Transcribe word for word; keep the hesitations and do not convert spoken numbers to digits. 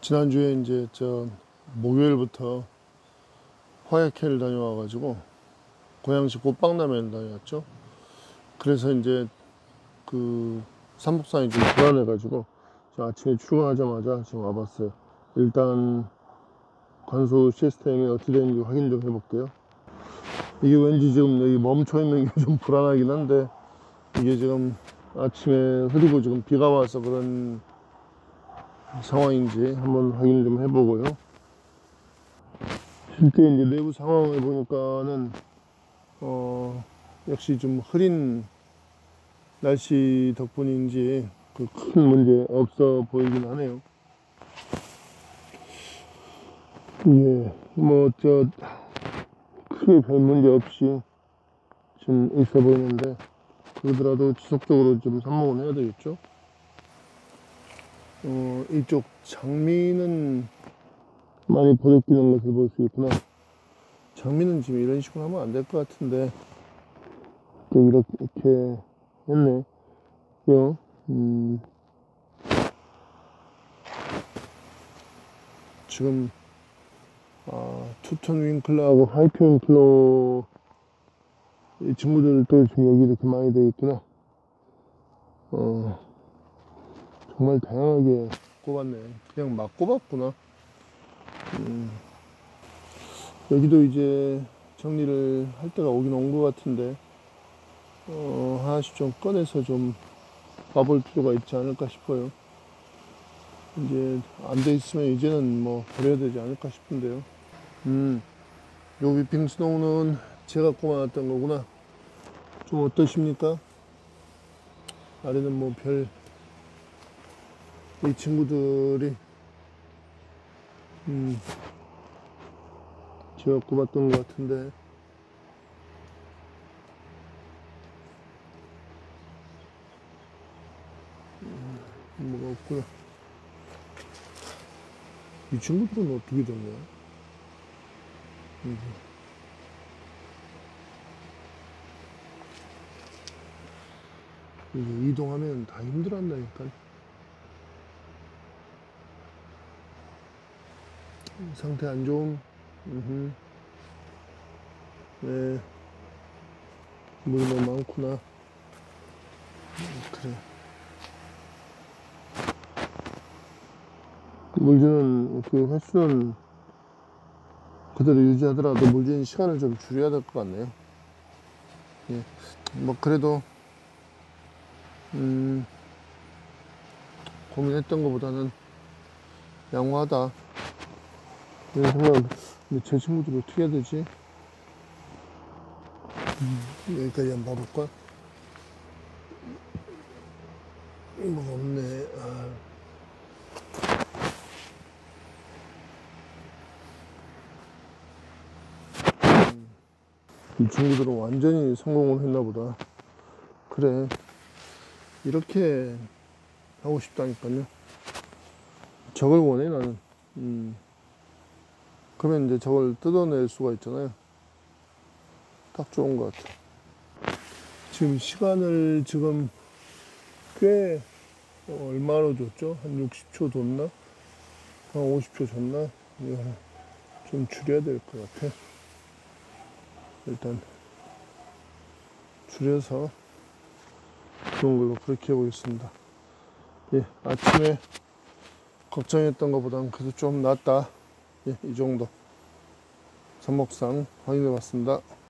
지난주에 이제 저 목요일부터 화약회를 다녀와가지고 고양시 꽃박람회를 다녀왔죠. 그래서 이제 그 삼복산이 좀 불안해가지고 아침에 출근하자마자 지금 와봤어요. 일단 관수 시스템이 어떻게 되는지 확인 좀 해볼게요. 이게 왠지 지금 여기 멈춰있는 게 좀 불안하긴 한데, 이게 지금 아침에 흐리고 지금 비가 와서 그런 상황인지 한번 확인을 좀 해보고요. 실제 이제 내부 상황을 보니까는 어 역시 좀 흐린 날씨 덕분인지 그 큰 문제 없어 보이긴 하네요. 예, 뭐 저 크게 별 문제 없이 좀 있어 보이는데, 그러더라도 지속적으로 좀 삽목은 해야 되겠죠. 어 이쪽 장미는 많이 버덕이는 것을 볼 수 있구나. 장미는 지금 이런 식으로 하면 안 될 것 같은데 또 이렇게, 이렇게 했네. 요, 음, 지금 아, 투톤 윙클러하고 하이트 윙클러 이 친구들도 지금 여기 이렇게 많이 되어 있구나. 어, 정말 다양하게 꼽았네. 그냥 막 꼽았구나. 음, 여기도 이제 정리를 할 때가 오긴 온 것 같은데, 어, 하나씩 좀 꺼내서 좀 봐볼 필요가 있지 않을까 싶어요. 이제 안 돼 있으면 이제는 뭐 버려야 되지 않을까 싶은데요. 음, 요 위핑 스노우는 제가 꼽아놨던 거구나. 좀 어떠십니까? 아래는 뭐 별, 이 친구들이 음, 제가 꼽았던 것 같은데, 음, 뭐가 없구나. 이 친구들은 어떻게 됐냐? 음. 이게 이동하면 다 힘들어한다니까. 상태 안 좋음. 음흠. 네, 물이 너무 많구나. 음, 그래. 물 주는 그 횟수는 그대로 유지하더라도 물 주는 시간을 좀 줄여야 될 것 같네요. 예. 뭐 그래도 음, 고민했던 것보다는 양호하다 이런 생각. 근데 제 친구들이 어떻게 해야 되지? 음, 여기까지 한번 봐볼까? 뭐가 없네. 아. 음, 이 친구들은 완전히 성공을 했나 보다. 그래, 이렇게 하고 싶다니까요. 저걸 원해 나는. 음. 그러면 이제 저걸 뜯어낼 수가 있잖아요. 딱 좋은 것 같아. 지금 시간을 지금 꽤 어, 얼마로 줬죠? 한 육십 초 줬나? 한 오십 초 줬나? 이거 좀 줄여야 될 것 같아. 일단 줄여서 좋은 걸로 그렇게 해보겠습니다. 예, 아침에 걱정했던 것보다는 그래도 좀 낫다. 예, 이 정도. 삽목상 확인해 봤습니다.